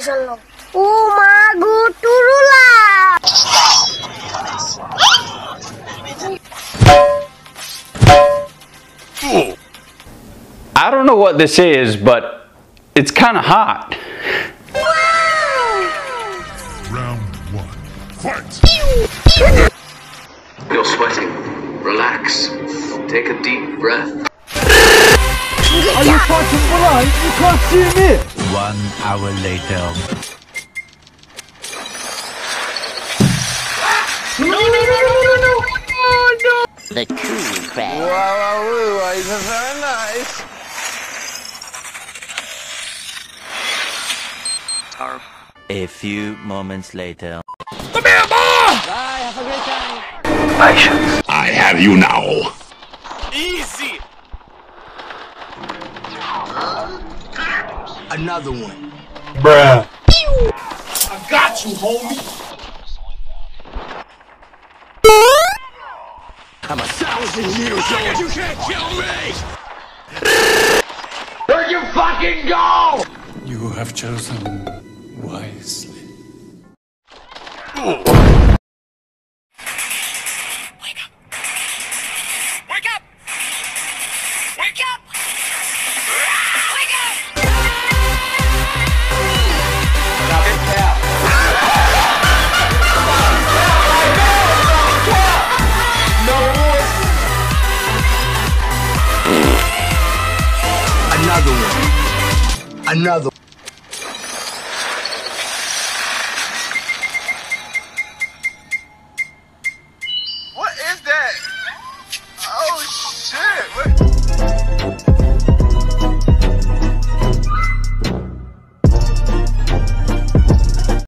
I don't know what this is, but it's kind of hot. Round one, fight! You're sweating. Relax. Take a deep breath. Are you fucking blind? You can't see me! 1 hour later. No! The cool crab. Wow, is very nice. A few moments later. Come here, boy! Bye, have a great time. Patience. I have you now. Easy! Another one. Bruh. I got you, homie! I'm 1,000 years old. You can't kill me! Where'd you fucking go? You have chosen wisely. Wake up! Wake up! Wake up! Wake up! Stop it, Cap. No Another one. Another.